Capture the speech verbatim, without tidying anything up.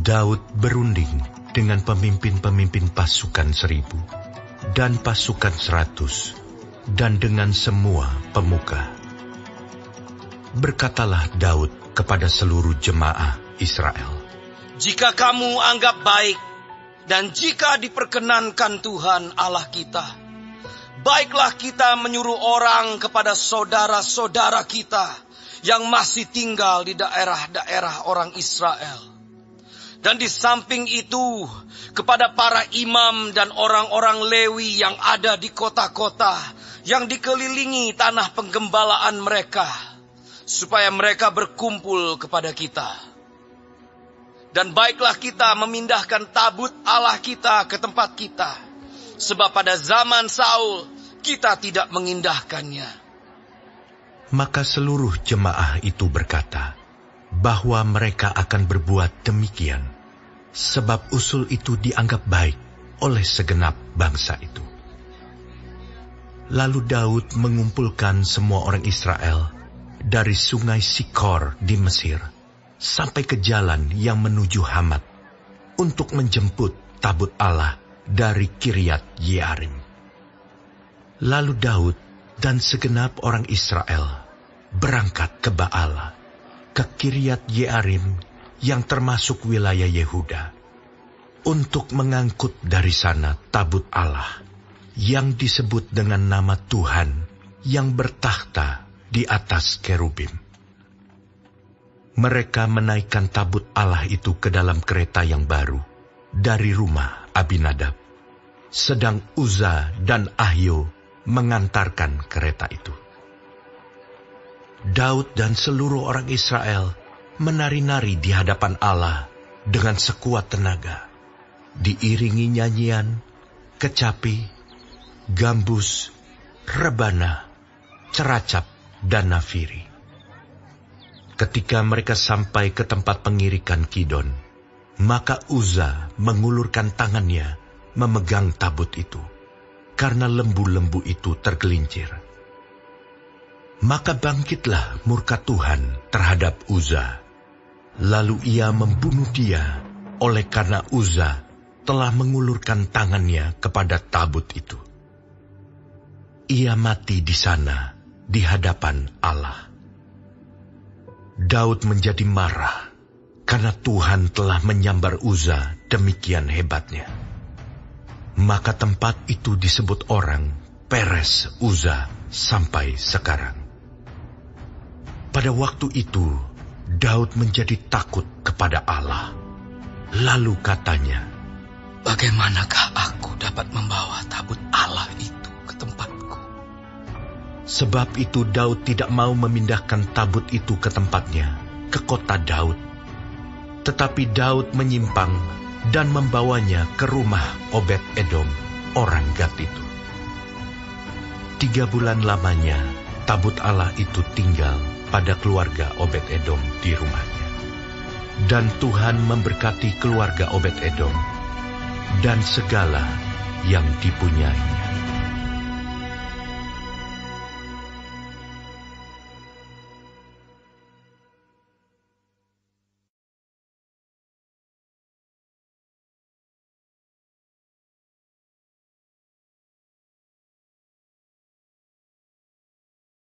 Daud berunding dengan pemimpin-pemimpin pasukan seribu dan pasukan seratus, dan dengan semua pemuka. Berkatalah Daud kepada seluruh jemaah Israel, "Jika kamu anggap baik, dan jika diperkenankan Tuhan Allah kita, baiklah kita menyuruh orang kepada saudara-saudara kita yang masih tinggal di daerah-daerah orang Israel. Dan di samping itu, kepada para imam dan orang-orang Lewi yang ada di kota-kota yang dikelilingi tanah penggembalaan mereka, supaya mereka berkumpul kepada kita. Dan baiklah kita memindahkan tabut Allah kita ke tempat kita, sebab pada zaman Saul kita tidak mengindahkannya." Maka seluruh jemaah itu berkata bahwa mereka akan berbuat demikian, sebab usul itu dianggap baik oleh segenap bangsa itu. Lalu Daud mengumpulkan semua orang Israel dari sungai Sikor di Mesir sampai ke jalan yang menuju Hamat untuk menjemput tabut Allah dari Kiryat Yearim. Lalu Daud dan segenap orang Israel berangkat ke Baala, ke Kiryat Yearim yang termasuk wilayah Yehuda, untuk mengangkut dari sana tabut Allah yang disebut dengan nama Tuhan yang bertakhta di atas kerubim. Mereka menaikkan tabut Allah itu ke dalam kereta yang baru dari rumah Abinadab, sedang Uza dan Ahio mengantarkan kereta itu. Daud dan seluruh orang Israel menari-nari di hadapan Allah dengan sekuat tenaga, diiringi nyanyian, kecapi, gambus, rebana, ceracap, dan nafiri. Ketika mereka sampai ke tempat pengirikan Kidon, maka Uza mengulurkan tangannya memegang tabut itu, karena lembu-lembu itu tergelincir. Maka bangkitlah murka Tuhan terhadap Uza, lalu ia membunuh dia oleh karena Uza telah mengulurkan tangannya kepada tabut itu. Ia mati di sana di hadapan Allah. Daud menjadi marah karena Tuhan telah menyambar Uza demikian hebatnya. Maka tempat itu disebut orang Peres Uza sampai sekarang. Pada waktu itu Daud menjadi takut kepada Allah. Lalu katanya, "Bagaimanakah aku dapat membawa tabut Allah itu ke tempatku?" Sebab itu Daud tidak mau memindahkan tabut itu ke tempatnya, ke kota Daud. Tetapi Daud menyimpang dan membawanya ke rumah Obed-Edom, orang Gat itu. Tiga bulan lamanya tabut Allah itu tinggal pada keluarga Obed-Edom di rumahnya. Dan Tuhan memberkati keluarga Obed-Edom dan segala yang dipunyainya.